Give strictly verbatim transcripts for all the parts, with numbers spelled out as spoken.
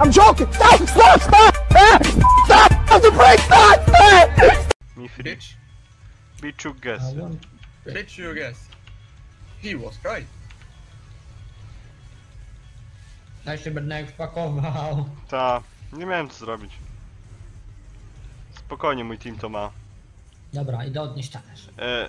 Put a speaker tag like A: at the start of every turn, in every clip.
A: I'm joking! Stop! Stop! Stop! Ah! Stop! Stop the brake! Stop! Ah!
B: Mi free.
C: Bitch,
B: Bitch you guess.
D: I want...
C: bitch you guess. He was right.
D: Ja się będę jak wpakował.
B: Ta, nie miałem co zrobić. Spokojnie, mój team to ma.
D: Dobra, idę odnieść talerz.
B: E...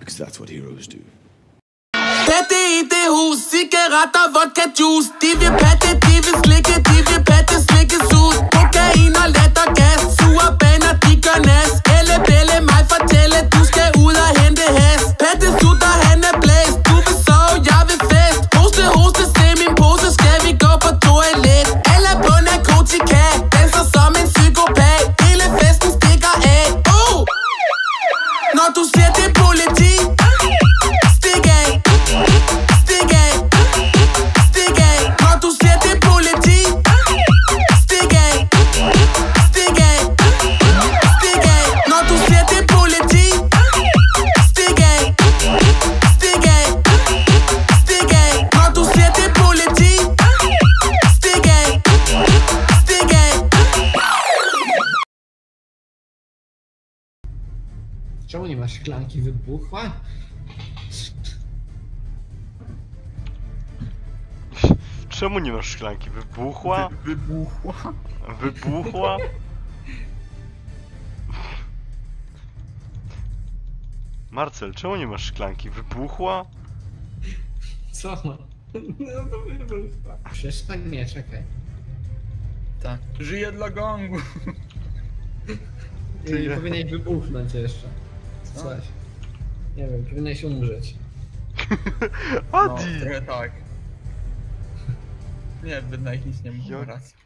E: Because that's what heroes do.
F: Patte i det hus, cigaretter, vodka, juice. De vil patte, de vil slikke, de vil patte, slikke sus. Kokain og lattergas, sure baner, de gør nas. Elle, bælle, mig fortælle, du skal ud og hente has. Patte sutter, han er blæst, du vil sove, jeg vil fest. Hoste, hoste, se min pose, skal vi gå på toilet. Alle på narkotika, danser som en psykopat. Hele festen stikker af, uh! Når du ser det politi, stik af. Stik af, stik af, når du ser det politi. Stik af, stik af, stik af, når du ser det politi. Stik af, stik af, stik af, når du ser det politi. Stik af, stik af.
D: Czemu nie masz szklanki wybuchła?
B: Czemu nie masz szklanki? Wybuchła?
C: Wy, wybuchła.
B: Wybuchła? Marcel, czemu nie masz szklanki? Wybuchła?
D: Co ma? No to wybuchła. Przestań, nie, czekaj.
C: Tak, żyje dla gongu.
D: I powinieneś wybuchnąć jeszcze.
C: Co?
D: Coś. Nie wiem, powinieneś umrzeć.
C: No,
B: Adi!
C: trochę tak. Nie, Bydnajk nic nie mówi,
B: Jak-
C: racji.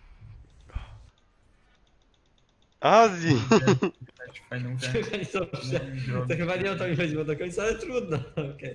B: Adi!
C: Dać fajną grę.
D: Czekaj, dobrze. To chyba nie o to mi chodziło do końca, ale trudno. Okej.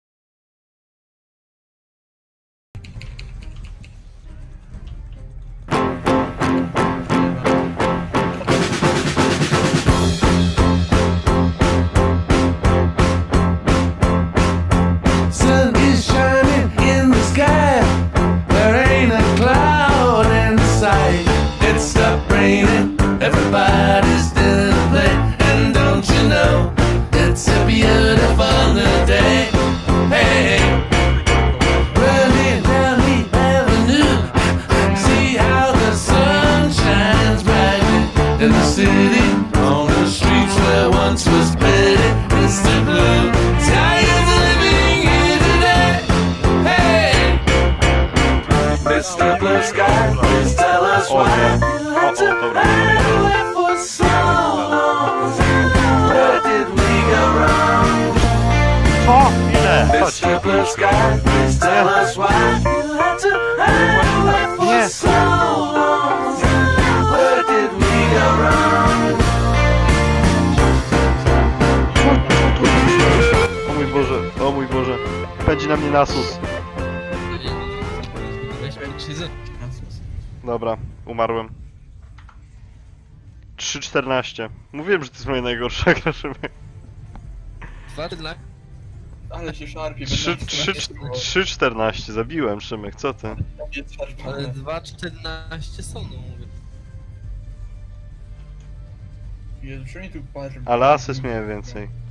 G: Sun is shining in the sky. There ain't a cloud in sight. It stopped raining. Everybody's still to play. And don't you know, it's a beautiful new day. Hey, running down the avenue. See how the sun shines brightly in the city. On the streets where once was pretty Mister Blue. Tired of living here today. Hey, Mister Blue Sky, please tell us
B: O
G: why
B: nie.
G: you
B: O,
G: had
B: o,
G: to
B: dobra.
G: hide away for so long. Where did we go wrong?
B: Co? Ile? Chodź.
G: Mister Blue Sky, please tell us why you had to hide away for
B: Nie.
G: so long. Where did we go wrong?
B: O mój Boże, o mój Boże. Pędzi na mnie nasus. Dobra, umarłem. trzy czternaście. Mówiłem, że to jest moja najgorsza gra, Szymek.
C: Ale się szarpie,
B: trzy czternaście, zabiłem, Szymek, co ty?
H: Ale dwa czternaście są, no mówię.
C: Jezu, przynajmniej tu parę...
B: Ale asyst miałem więcej.